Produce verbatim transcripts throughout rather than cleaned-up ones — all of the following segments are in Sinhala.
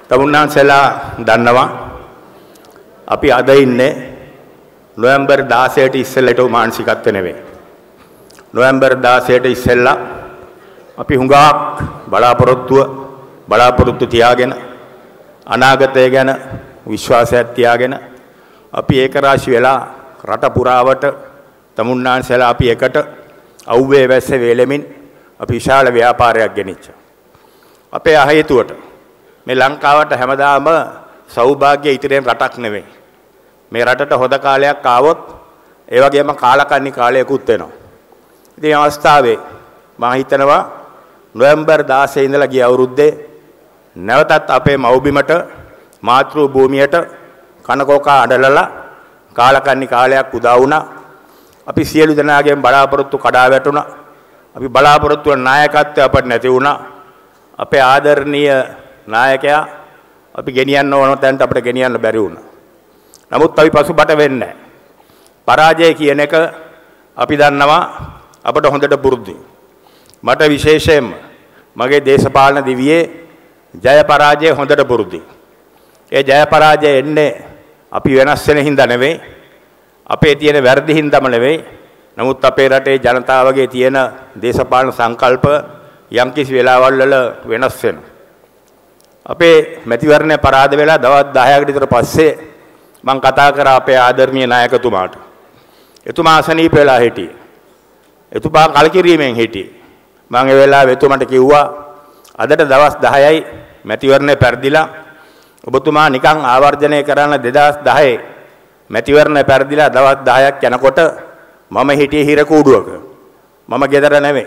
තමුන්නාන්සලා දන්නවා අපි අද ඉන්නේ නොවැම්බර් දාසයට ඉස්සෙල්ලට මානසිකත්ව නෙවෙයි. නොවැම්බර් දාසයට ඉස්සෙල්ලා අපි හුඟක් බලාපොරොත්තුව බලාපොරොත්තු තියාගෙන අනාගතය ගැන විශ්වාසයක් තියාගෙන අපි ඒක රාශි වෙලා රට පුරාවට තමුන්නාන්සලා අපි එකට අවුවේ වැස්ස වේලෙමින් අපි විශාල ව්‍යාපාරයක් ගෙනිච්චා. අපේ අහේතුවට මේ ලංකාවට හැමදාම සෞභාග්‍ය ඉතිරෙන රටක් නෙවෙයි. මේ රටට හොද කාලයක් ආවොත් ඒ වගේම කාලකන්ණි කාලයකුත් වෙනවා. ඉතින් අවස්ථාවේ මම හිතනවා නොවැම්බර් දාසයේ ඉඳලා ගිය අවුරුද්දේ නැවතත් අපේ මව්බිමට මාතෘ භූමියට කනකෝකා අඬලලා කාලකන්ණි කාලයක් උදා වුණා. අපි සියලු දෙනාගේම බලාපොරොත්තු කඩා වැටුණා. අපි බලාපොරොත්තු වන නායකත්වය අපට නැති වුණා. අපේ ආදරණීය නායකයා අපි ගෙනියන්න ඕන තැනට අපිට ගෙනියන්න බැරි වුණා. නමුත් අපි පසුබට වෙන්නේ නැහැ. පරාජය කියන එක අපි දන්නවා අපට හොඳට පුරුදුයි. මට විශේෂයෙන්ම මගේ දේශපාලන දිවියේ ජය පරාජය හොඳට පුරුදුයි. ඒ ජය පරාජය එන්නේ අපි වෙනස් වෙන හින්දා නෙවෙයි. අපේ තියෙන වැරදි හින්දාම නෙවෙයි. නමුත් අපේ රටේ ජනතාවගේ තියෙන දේශපාලන සංකල්ප යම්කිසි වෙලාවල් වල වෙනස් වෙනවා. අපේ මැතිවරණය පරාද වෙලා දවස් දහයකට විතර පස්සේ මම කතා කරා අපේ ආදරණීය නායකතුමාට. එතුමා අසනීප වෙලා හිටියේ. එතුමා කලකිරීමෙන් හිටියේ. මම ඒ වෙලාවේ එතුමාට කිව්වා අදට දවස් දහයයි මැතිවරණය පෙරදිලා ඔබතුමා නිකන් ආවර්ජනය කරන දෙදාස් දහයේ මැතිවරණය පෙරදිලා දවස් දහයක් යනකොට මම හිටියේ හිර කූඩුවක. මම ගෙදර නෙමෙයි.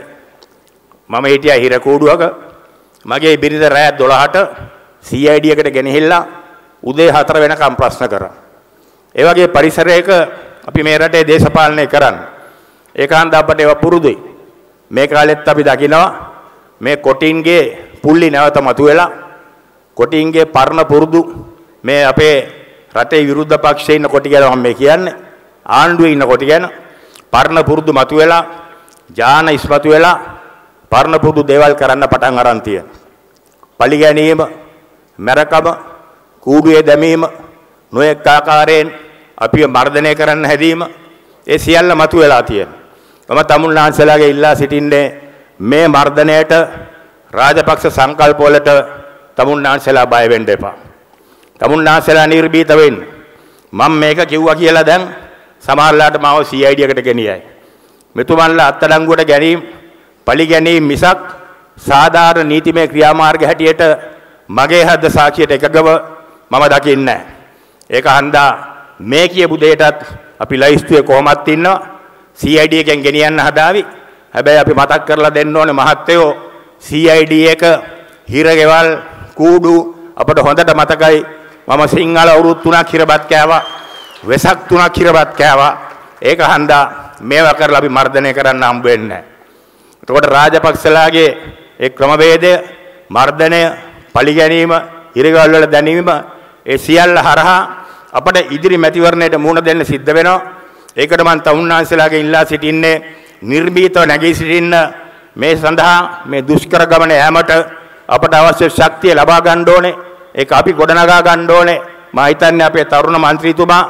මම හිටියා හිර කූඩුවක. මගේ බිරිඳ රෑ දොළහට සී අයි ඩී එකට ගෙනහිල්ලා උදේ හතර වෙනකම් ප්‍රශ්න කරා. ඒ වගේ පරිසරයක අපි මේ රටේ දේශපාලනය කරන්නේ. ඒකාන්ත අපට ඒව පුරුදුයි. මේ කාලෙත් අපි දකිනවා මේ කොටින්ගේ පුල්ලි නැවත මතුවෙලා කොටින්ගේ පරණ පුරුදු මේ අපේ රටේ විරුද්ධ පක්ෂයේ ඉන්න කොටි කියලා මම කියන්නේ ආණ්ඩුවේ ඉන්න කොටි ගැන පරණ පුරුදු මතුවෙලා ජාන ඉස්මතු වෙලා පරණ පුරුදු දේවල් කරන්න පටන් අරන් තියෙන. පලි ගැනීම, මරකම, කූඩුවේ දැමීම, නොයෙක් ආකාරයෙන් අපිව මර්ධනය කරන්න හැදීම ඒ සියල්ල මතුවලා තියෙනවා. මම තමුන්නාන්සලාගේ ඉල්ලා සිටින්නේ මේ මර්ධනයට රාජපක්ෂ සංකල්ප වලට තමුන්නාන්සලා බය වෙන්න එපා. තමුන්නාන්සලා නිර්භීත වෙන්න. මම මේක කිව්වා කියලා දැන් සමහරලාට මාව සී අයි ඩී එකට ගෙනියයි. මෙතුමන්ලා අත්අඩංගුවට ගැනීම, පලි ගැනීම මිසක් සාධාරණ නීතිමය ක්‍රියාමාර්ග හැටියට මගේ හද සාක්ෂියට එකගව මම දකින්නේ නැහැ. ඒක හන්දා මේ කියපු දෙයටත් අපි ලයිස්තුවේ කොහොමත් ඉන්නවා. සී අයි ඩී එකෙන් ගෙනියන්න හදාවි. හැබැයි අපි මතක් කරලා දෙන්න ඕනේ මහත්තයෝ සී අයි ඩී එක හිරගෙවල් කූඩු අපට හොඳට මතකයි. මම සිංහල අවුරුදු තුනක් හිරබත් කෑවා. වෙසක් තුනක් හිරබත් කෑවා. ඒක හන්දා මේවා කරලා අපි මර්ධනය කරන්න හම්බ වෙන්නේ නැහැ. එතකොට රාජපක්ෂලාගේ ඒ ක්‍රමවේදය මර්ධනය, පලි ගැනීම, හිරගෙවල් වල දැනීම ඒ සියල්ල හරහා අපට ඉදිරි මැතිවරණයට මුහුණ දෙන්න සිද්ධ වෙනවා. ඒකට මම තමුන්නාන්සලාගේ ඉල්ලා සිටින්නේ නිර්භීතව නැගී සිටින්න. මේ සඳහා මේ දුෂ්කර ගමන යෑමට අපට අවශ්‍ය ශක්තිය ලබා ගන්න ඕනේ. ඒක අපි ගොඩනගා ගන්න ඕනේ. මම හිතන්නේ අපේ තරුණ മന്ത്രിතුමා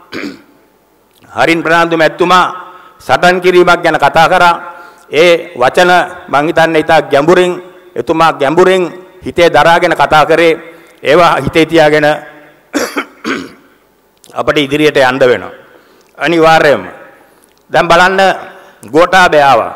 හරින් ප්‍රනාන්දු මැතිතුමා සටන් කිරීමක් ගැන කතා කරා. ඒ වචන මම හිතන්නේ ඉතා ගැඹුරින් එතුමා ගැඹුරින් හිතේ දරාගෙන කතා කරේ. ඒවා හිතේ තියාගෙන අපිට ඉදිරියට යන්න වෙනවා. අනිවාර්යයෙන්ම දැන් බලන්න ගෝඨාභය ආවා.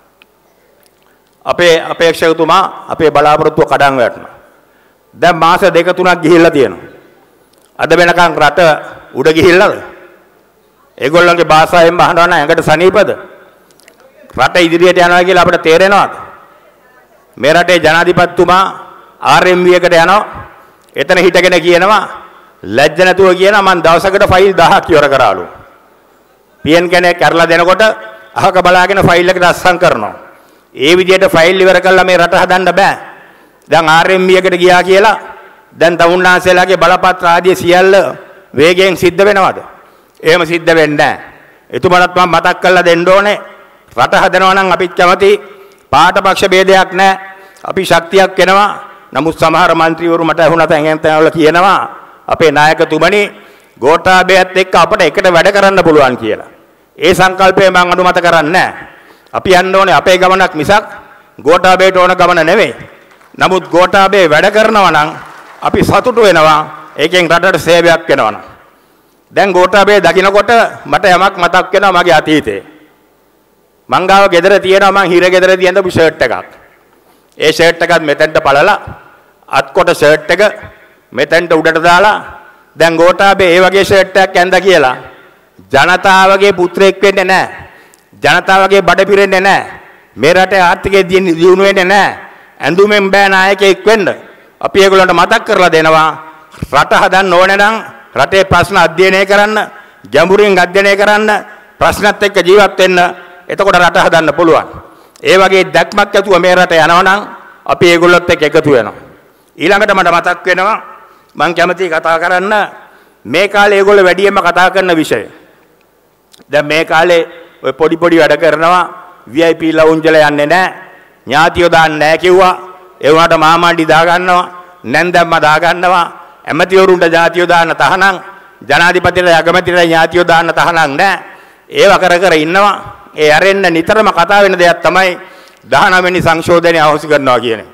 අපේ අපේක්ෂකතුමා අපේ බලාපොරොත්තුව කඩන් වැටුණා. දැන් මාස දෙක තුනක් ගිහිල්ලා තියෙනවා. අද වෙනකන් රට උඩ ගිහිල්ලාද? ඒගොල්ලන්ගේ භාෂාවෙන් අහනවා නම් ඇඟට සනීපද? රට ඉදිරියට යනවා කියලා අපිට තේරෙනවද? මේ රටේ ජනාධිපතිතුමා ආර් එම් වී එකට යනවා. එතන හිටගෙන කියනවා ලැජ්ජ නැතුව කියනවා මම දවසකට ෆයිල් දහයක් ඉවර කරාලු. පී එන් කෙනෙක් කරලා දෙනකොට අහක බලාගෙන ෆයිල් එකට අස්සම් කරනවා. ඒ විදිහට ෆයිල් ඉවර කළා මේ රට හදන්න බෑ. දැන් ආර් එම් වී එකට ගියා කියලා දැන් තමුන්නාන්සලාගේ බලපත්‍ර ආදී සියල්ල වේගයෙන් සිද්ධ වෙනවද? එහෙම සිද්ධ වෙන්නේ නැහැ. එතුමාට මම මතක් කරලා දෙන්න ඕනේ රට හදනවා නම් අපිත් කැමති පාට පක්ෂ ભેදයක් නැහැ. අපි ශක්තියක් වෙනවා. නමුත් සමහර മന്ത്രിවරු මට ඇහුණා තැන් තැන්වල කියනවා අපේ නායකතුමනි ගෝඨාභයත් එක්ක අපිට එකට වැඩ කරන්න පුළුවන් කියලා. ඒ සංකල්පය මම අනුමත කරන්නේ නැහැ. අපි යන්න ඕනේ අපේ ගමනක් මිසක් ගෝඨාභයට ඕන ගමන නෙවෙයි. නමුත් ගෝඨාභය වැඩ කරනවා නම් අපි සතුටු වෙනවා. ඒකෙන් රටට සේවයක් වෙනවා නම්. දැන් ගෝඨාභය දකින්නකොට මට යමක් මතක් වෙනවා මගේ අතීතේ. මං ගාව ගෙදර තියෙනවා මං හිර ගෙදර තියෙන ෂර්ට් එකක්. ඒ ෂර්ට් එකත් මෙතෙන්ට පළලා අත්කොට ෂර්ට් එක මෙතෙන්ට උඩට දාලා දැන් ගෝඨාභය ඒ වගේ ෂර්ට් එකක් ඇඳලා කියලා ජනතාවගේ පුත්‍රයෙක් වෙන්නේ නැහැ. ජනතාවගේ බඩ පිරෙන්නේ නැහැ. මේ රටේ ආර්ථිකය දියුණු වෙන්නේ නැහැ. ඇඳුමෙන් බෑ නායකයෙක් වෙන්න. අපි ඒගොල්ලන්ට මතක් කරලා දෙනවා රට හදන්න ඕනේ නම් රටේ ප්‍රශ්න අධ්‍යයනය කරන්න, ගැඹුරින් අධ්‍යයනය කරන්න, ප්‍රශ්නත් එක්ක ජීවත් වෙන්න. එතකොට රට හදන්න පුළුවන්. ඒ වගේ දැක්මක් ඇතුව මේ රට යනවා නම් අපි ඒගොල්ලොත් එක්ක එකතු වෙනවා. ඊළඟට මට මතක් වෙනවා මම කැමතියි කතා කරන්න මේ කාලේ ඒගොල්ලෝ වැඩියෙන්ම කතා කරන විෂය. දැන් මේ කාලේ ඔය පොඩි පොඩි වැඩ කරනවා V I P ලවුන්ජ් වල යන්නේ නැහැ. ඥාතියෝ දාන්නේ නැහැ කිව්වා. ඒ වුණාට මාමණ්ඩි දා ගන්නවා, නැන්දම්ම දා ගන්නවා. ඇමතිවරුන්ට ඥාතියෝ දාන්න තහනම්, ජනාධිපතිලා අගමැතිලා ඥාතියෝ දාන්න තහනම් නැහැ. ඒව කර කර ඉන්නවා. ඒ අරෙන්න නිතරම කතා වෙන දෙයක් තමයි දහනව වෙනි සංශෝධනය අහෝසි කරනවා කියන්නේ.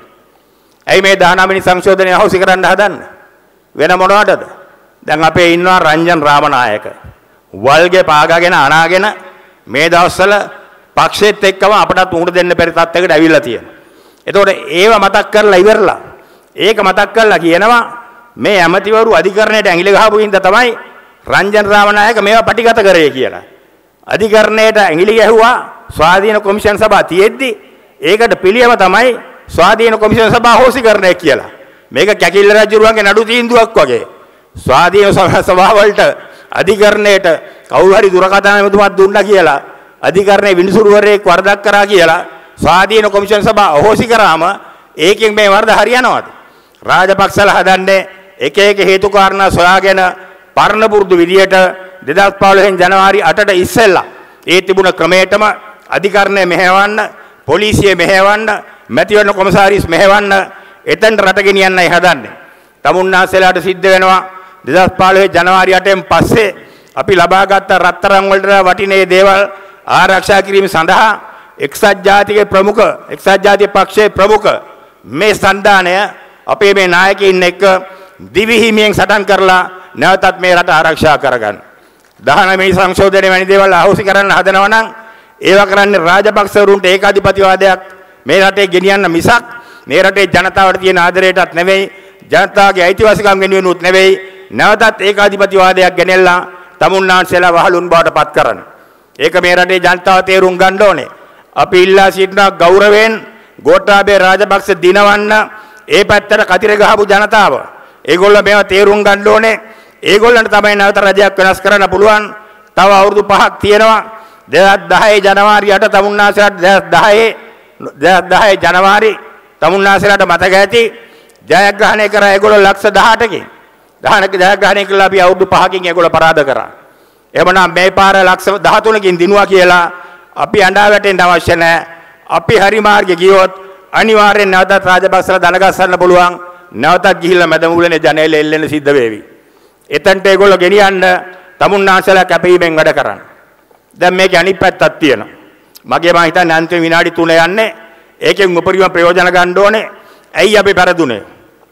ඇයි මේ දහනව වෙනි සංශෝධනය අහෝසි කරන්න හදන්නේ? වෙන මොනවටද? දැන් අපේ ඉන්නවා රංජන් රාමනායක. වල්ගේ පාගාගෙන අනාගෙන මේ දවස්වල පක්ෂෙත් එක්කම අපටත් උණු දෙන්න බැරි තත්යකට ඇවිල්ලා තියෙනවා. එතකොට ඒව මතක් කරලා ඉවරලා ඒක මතක් කරලා කියනවා මේ ඇමතිවරු අධිකරණයට ඇඟිලි ගහපු හින්දා තමයි රංජන් රාමනායක මේවා පටිගත කරේ කියලා. අධිකරණයට ඇඟිලි ගැහුවා ස්වාධීන කොමිෂන් සභාව තියෙද්දි ඒකට පිළියම තමයි ස්වාධීන කොමිෂන් සභාව හොසිකරණය කියලා. මේක කැකිල්ල රජුරුවන්ගේ නඩු තීන්දුවක් වගේ. ස්වාධීන සභාව වලට අධිකරණයට කවුරු හරි දුරකථන මෙතුමක් දුන්නා කියලා අධිකරණයේ විනිසුරුවරයෙක් වරදක් කරා කියලා ස්වාධීන කොමිෂන් සභාව හොසි කරාම ඒකෙන් මේ වරද හරියනවද? රාජපක්ෂලා හදන්නේ එක එක හේතු කාරණා සොයාගෙන පරණ පුරුදු විදියට දෙදාස් පහළොව ජනවාරි අටට ඉස්සෙල්ලා ඒ තිබුණ ක්‍රමයටම අධිකරණය මෙහෙවන්න, පොලිසිය මෙහෙවන්න, මැතිවරණ කොමසාරිස් මෙහෙවන්න එතෙන් රට ගෙනියන්නයි හදන්නේ. තමුන්නාසෙලාට සිද්ධ වෙනවා දෙදාස් පහළොව ජනවාරි අටෙන් පස්සේ අපි ලබාගත් රත්තරන් වලට වටිනේ දේවල් ආරක්ෂා කිරීම සඳහා එක්සත් ජාතිකයේ ප්‍රමුඛ එක්සත් ජාතික පක්ෂයේ ප්‍රමුඛ මේ සන්දානය අපේ මේ නායකයින් එක්ක දිවිහිමියෙන් සටන් කරලා නැවතත් මේ රට ආරක්ෂා කරගන්න. දහනව වෙනි සංශෝධනයේ වැනි දේවල් අහෝසි කරන්න හදනවා නම් ඒවා කරන්නේ රාජපක්ෂවරුන්ට ඒකාධිපතිවාදයක් මේ රටේ ගෙනියන්න මිසක් මේ රටේ ජනතාවට තියෙන ආදරයටත් නෙවෙයි, ජනතාවගේ අයිතිවාසිකම් වෙනුවෙනුත් නෙවෙයි, නැවතත් ඒකාධිපතිවාදයක් ගෙනෙල්ලා තමුන්නාන්සේලා වහලුන් බවට පත් කරන්න. ඒක මේ රටේ ජනතාව තේරුම් ගන්න ඕනේ. අපි ඉල්ලා සිටින ගෞරවයෙන් ගෝඨාභය රාජපක්ෂ දිනවන්න ඒ පැත්තට කතිර ගහපු ජනතාව. ඒගොල්ලෝ මේවා තේරුම් ගන්න ඕනේ. ඒගොල්ලන්ට තමයි නැවත රජයක් වෙනස් කරන්න පුළුවන්. තව අවුරුදු පහක් තියෙනවා. දෙදාස් දහය ජනවාරි අට තමුන්නාසලාට දෙදාස් දහය දෙදාස් දහය ජනවාරි තමුන්නාසලාට මතක ඇති ජයග්‍රහණය කරා ඒගොල්ලෝ ලක්ෂ දහඅටකින්. දහනක ජයග්‍රහණය කළා අපි අවුරුදු පහකින් ඒගොල්ලෝ පරාද කරා. එහෙමනම් මේ පාර ලක්ෂ දහතුනකින් දිනුවා කියලා අපි අඬා වැටෙන්න අවශ්‍ය නැහැ. අපි හරි මාර්ගේ ගියොත් අනිවාර්යෙන් නැවතත් රාජපක්ෂලා දන ගස්සන්න පුළුවන්. නැවතත් ගිහිල්ලා මැදමුලනේ ජනේල එල්ලෙන්න සිද්ධ වේවි. එතනට ඒගොල්ලෝ ගෙනියන්න තමුන්නාසලා කැපීමෙන් වැඩ කරන්න. දැන් මේකේ අනිත් පැත්තක් තියෙනවා. මගේ මම හිතන්නේ අන්තිම විනාඩි තුන යන්නේ ඒකෙන් උපරිම ප්‍රයෝජන ගන්න ඕනේ. ඇයි අපි පෙරදුනේ?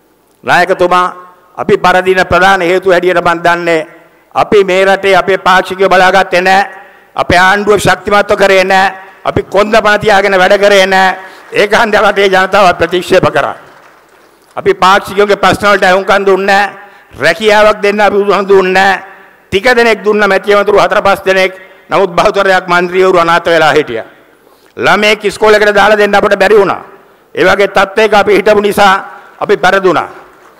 නායකතුමා අපි පරදින ප්‍රධාන හේතුව හැටියට මම දන්නේ අපි මේ රටේ අපේ පාක්ෂිකයෝ බලාගත්තේ නැහැ. අපේ ආණ්ඩුව ශක්තිමත්ව කරේ නැහැ. අපි කොන්දපණ තියාගෙන වැඩ කරේ නැහැ. ඒක හන්දේ රටේ ජනතාව ප්‍රතික්ෂේප කරා. අපි පාක්ෂිකයෝගේ ප්‍රශ්න වලට අහුම්කම් දුන්නේ නැහැ. රැකියාවක් දෙන්න අපි උදව් දුන්නේ නැහැ. ටික දෙනෙක් දුන්න මැතිවතුරු හතර පහ දෙනෙක්. නමුත් බහුතරයක් മന്ത്രിවරු අනාථ වෙලා හිටියා. ළමයෙක් ඉස්කෝලේකට දාලා දෙන්න අපිට බැරි වුණා. ඒ වගේ තත්ත්වයක අපි හිටපු නිසා අපි පෙරදුනා.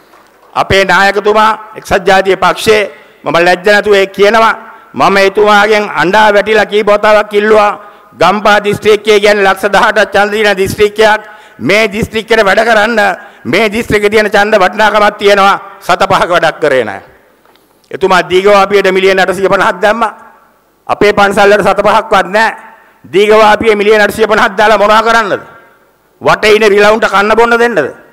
අපේ නායකතුමා එක්සත් ජාතික පක්ෂයේ මම ලැජ්ජ නැතුව ඒ කියනවා මම එතුමාගෙන් අඬා වැටිලා කීප වතාවක් කිල්ලුවා ගම්පහ දිස්ත්‍රික්කයේ කියන්නේ ලක්ෂ දහඅටක් ඡන්ද දින දිස්ත්‍රික්කයක් මේ දිස්ත්‍රික්කේ වැඩ කරන්න මේ දිස්ත්‍රික්කේ තියෙන ඡන්ද වටිනාකමක් තියෙනවා සත පහක වැඩක් කරේ නැහැ. එතුමා දීඝවාපියට මිලියන අටසිය පනහක් දැම්මා. අපේ පන්සල් වල සත පහක්වත් නැහැ. දීඝවාපියේ මිලියන අටසිය පනහක් දාලා මොනවා කරන්නද? වටේ ඉන රිලවුන්ට කන්න බොන්න දෙන්නද?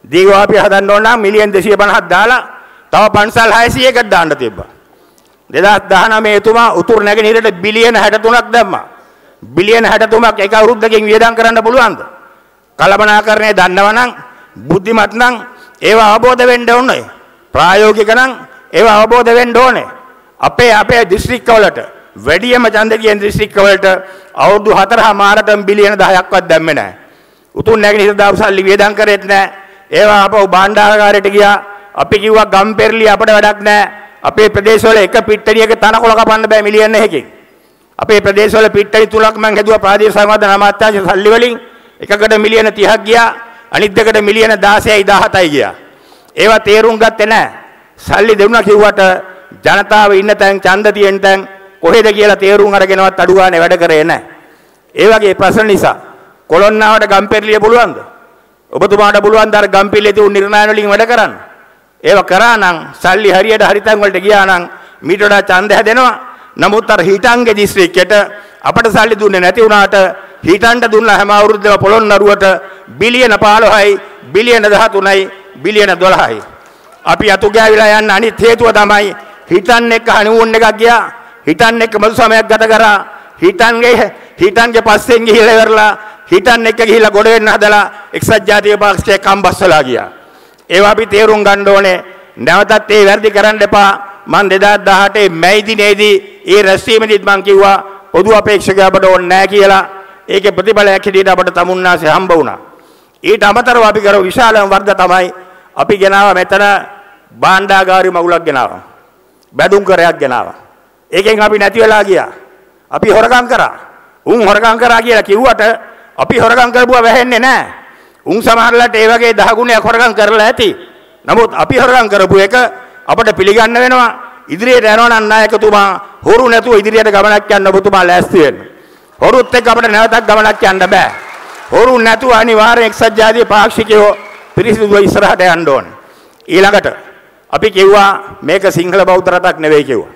දීඝවාපිය හදන්න ඕන නම් මිලියන් දෙසිය පනහක් දාලා තව පන්සල් හයසියයකට දාන්න තිබ්බා. දෙදාස් දහනවය එතුමා උතුරු නැගෙනහිරට බිලියන හැට තුනක් දැම්මා. බිලියන හැට තුනක් එක අවුරුද්දකින් වියදම් කරන්න පුළුවන්ද? කළමනාකරණය දන්නවනම් බුද්ධිමත් නම් ඒවා අවබෝධ වෙන්න ඕනේ. ප්‍රායෝගික නම් ඒවා අවබෝධ වෙන්න ඕනේ. අපේ අපේ දිස්ත්‍රික්කවලට වැඩියම ඡන්ද කියන දිස්ත්‍රික්කවලට අවුරුදු හතරමාරට බිලියන දහයක්වත් දැම්මේ නැහැ. උතුරු නැගෙනහිර දාපු සල්ලි වියදම් කරෙත් නැහැ. ඒවා අපව භාණ්ඩාගාරයට ගියා. අපි කිව්වා ගම්පෙරළි අපිට වැඩක් නැහැ. අපේ ප්‍රදේශවල එක පිට්ටනියක තනකොළ කපන්න බෑ මිලියන එකකින්. අපේ ප්‍රදේශවල පිට්ටනි තුනක් මම හැදුවා ප්‍රාදේශීය සංවර්ධන අමාත්‍යාංශ සල්ලි වලින්. එකකට මිලියන තිහක් ගියා. අනිත් දෙකට මිලියන දාසයයි දහසයි ගියා. ඒවා තේරුම් ගත්තේ නැහැ. සල්ලි දෙන්නා කිව්වට ජනතාව ඉන්න තැන් ඡන්ද තියෙන තැන් කොහෙද කියලා තේරුම් අරගෙනවත් අඩු ගානේ වැඩ කරේ නැහැ. ඒ වගේ ප්‍රශ්න නිසා කොළොන්නාවට ගම්පෙරළිය පුළුවන්ද? ඔබතුමාට පුළුවන් ද අර ගම්පෙරළිය තියුණු නිර්ණය වලින් වැඩ කරන්න? ඒව කරා නම් සල්ලි හරියට හරිතන් වලට ගියා නම් මීට වඩා ඡන්ද හැදෙනවා. නමුත් අර හිටංගේ දිස්ත්‍රික්කයට අපට සල්ලි දුන්නේ නැති වුණාට හිටන්ට දුන්නා හැම අවුරුද්දම පොළොන්නරුවට බිලියන පහළොවයි බිලියන දහතුනයි බිලියන දොළහයි. අපි අතු ගෑවිලා යන්න අනිත් හේතුව තමයි හිටන් එක්ක හනිමූන් එකක් ගියා. හිටන් එක්ක මధు සමයක් ගත කරා. හිටන්ගේ හිටන්ගේ පස්සෙන් ගිහිල්ලා ඉවරලා හිටන් එක්ක ගිහිල්ලා ගොඩ වෙන්න හදලා එක්සත් ජාතික පක්ෂයේ කම්බස්සලා ගියා. ඒවා අපි තේරුම් ගන්න ඕනේ. නැවතත් ඒ වැරදි කරන්න එපා. මම දෙදාස් දහඅටේ මැයි දිනේදී ඒ රැස්වීමේදීත් මම කිව්වා පොදු අපේක්ෂකව අපට ඕනේ නැහැ කියලා. ඒකේ ප්‍රතිඵලයක් හැටියට අපට තමුන්නාසේ හම්බ වුණා. ඊට අමතරව අපි කරව විශාලම වර්ධ තමයි අපි ගෙනාවා මෙතන භාණ්ඩාගාරي මගුලක් ගෙනාවා. බැදුම් කරයක් ගෙනාවා. ඒකෙන් අපි නැති වෙලා ගියා. අපි හොරගම් කරා. උන් හොරගම් කරා කියලා කිව්වට අපි හොරගම් කරපුවා වැහෙන්නේ නැහැ. උන් සමහරලාට ඒ වගේ දහ ගුණයක් හොරගම් කරලා ඇති. නමුත් අපි හොරගම් කරපු එක අපිට පිළිගන්න වෙනවා. ඉදිරියට යනවා නම් නායකතුමා හොරු නැතුව ඉදිරියට ගමනක් යන්න ඔබතුමා ලෑස්ති වෙන්න. හොරුත් එක්ක අපිට නැවතත් ගමනක් යන්න බෑ. හොරු නැතුව අනිවාර්යෙන් එක්සත් ජාතික පාක්ෂිකයෝ පිරිසිදුව ඉස්සරහට යන්න ඕනේ. ඊළඟට අපි කිව්වා මේක සිංහල බෞද්ධ රටක් නෙවෙයි කිව්වා.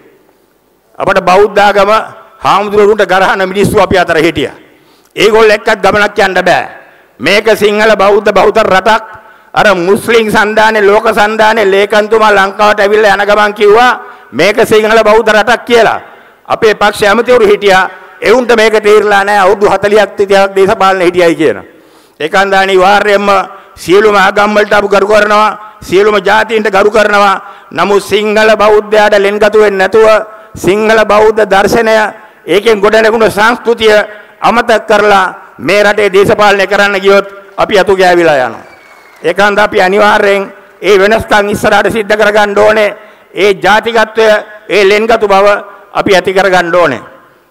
අපිට බෞද්ධ ආගම හාමුදුරුවන්ට ගරහන මිනිස්සු අපි අතර හිටියා. ඒගොල්ලෝ එක්කත් ගමනක් යන්න බෑ. මේක සිංහල බෞද්ධ බෞද්ධ රටක්. අර මුස්ලිම් සන්දානේ ලෝක සන්දානේ ලේකම්තුමා ලංකාවට ඇවිල්ලා යන ගමන් කිව්වා මේක සිංහල බෞද්ධ රටක් කියලා. අපේ පක්ෂ ඇමතිවරු හිටියා. එවුන්ට මේක තේරිලා නැහැ. අවුරුදු හතළිහක් තිහක් දේශපාලන හිටියයි කියන. ඒකන්ද අනිවාර්යයෙන්ම සියලුම ආගම් වලට අපි ගරු කරනවා. සියලුම ජාතීන්ට ගරු කරනවා. නමුත් සිංහල බෞද්ධයාට ලෙන්ගතු වෙන්නේ නැතුව සිංහල බෞද්ධ දර්ශනය ඒකෙන් ගොඩ නැගුණු සංස්කෘතිය අමතක කරලා මේ රටේ දේශපාලනය කරන්න ගියොත් අපි අතු ගෑවිලා යනවා. ඒකන්ද අපි අනිවාර්යෙන් ඒ වෙනස්කම් ඉස්සරහට සිද්ධ කරගන්න ඕනේ. ඒ ජාතිකත්වය ඒ ලෙන්ගතු බව අපි ඇති කරගන්න ඕනේ.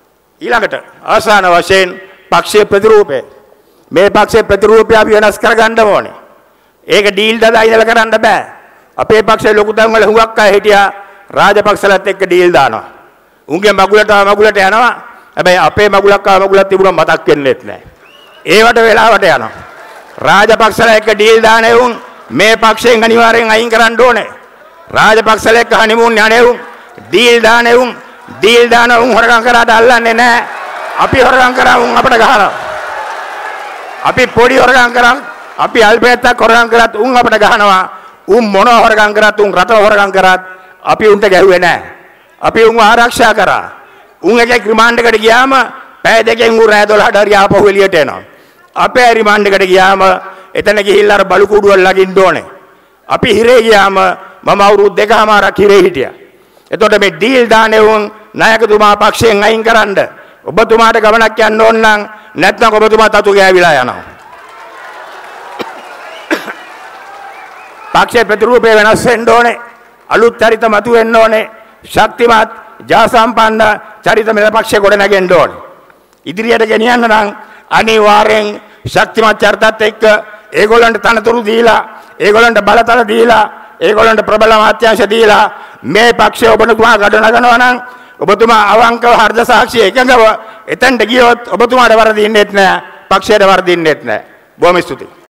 ඊළඟට ආසන්න වශයෙන් පක්ෂයේ ප්‍රතිරූපය මේ පක්ෂයේ ප්‍රතිරූපය අපි වෙනස් කරගන්න ඕනේ. ඒක ඩීල් දාලා ඉඳලා කරන්න බෑ. අපේ පක්ෂයේ ලොකු තැන් වල හුඟක් අය හිටියා රාජපක්ෂලත් එක්ක ඩීල් දානවා. උන්ගේ මගුලට මගුලට යනවා. හැබැයි අපේ මගුලක් ආව මගුලක් තිබුණා මතක් වෙන්නේත් නැහැ. ඒවට වෙලාවට යනවා. රාජපක්ෂලා එක්ක ඩීල් දාන එවුන් මේ පක්ෂයෙන් අනිවාර්යෙන් අයින් කරන්න ඕනේ. රාජපක්ෂලා එක්ක හනිමූන් යන එවුන් ඩීල් දාන එවුන් ඩීල් දාන උන් හොරගම් කරාට අල්ලන්නේ නැහැ. අපි හොරගම් කරා උන් අපිට ගහනවා. අපි පොඩි හොරගම් කරා අපි අල්පේත්තක් හොරගම් කරත් උන් අපිට ගහනවා. උන් මොන හොරගම් කරත් උන් රට හොරගම් කරත් අපි උන්ට ගැහුවේ නැහැ. අපි උන්ව ආරක්ෂා කරා. උන් එකේ රිමාන්ඩ් එකට ගියාම පැය දෙකෙන් උන් රෑ දොළහට හරි ආපහු එළියට එනවා. අපේ රිමාන්ඩ් එකට ගියාම එතන ගිහිල්ලා අර බලු කුඩුවල් ලගින්න ඕනේ. අපි හිරේ ගියාම මම අවුරුදු දෙකමාරක් හිරේ හිටියා. එතකොට මේ ඩීල් දාන්නේ උන් නායකතුමා පක්ෂයෙන් අයින් කරන්න. ඔබතුමාට ගමනක් යන්න ඕන නම් නැත්නම් ඔබතුමා තතු ගෑවිලා යනවා. පක්ෂයේ ප්‍රතිරූපය වෙනස් වෙන්න ඕනේ. අලුත් චරිත මතු වෙන්න ඕනේ. ශක්තිමත් ජාසම්පන්න චරිත මෙල පක්ෂයේ ගොඩ නැගෙන්න ඕනේ. ඉදිරියට ගෙනියන්න නම් අනිවාර්යෙන් ශක්තිමත් චරිතත් එක්ක ඒගොල්ලන්ට තනතුරු දීලා ඒගොල්ලන්ට බලතල දීලා ඒගොල්ලන්ට ප්‍රබල මාත්‍යාංශ දීලා මේ පක්ෂය ඔබතුමා ගඩ නගනවා නම් ඔබතුමා අවංකව හර්ධ සාක්ෂිය එකඟව එතෙන්ට ගියොත් ඔබතුමාට වරදින්නෙත් නැහැ පක්ෂයට වරදින්නෙත් නැහැ. බොහොම ස්තුතියි.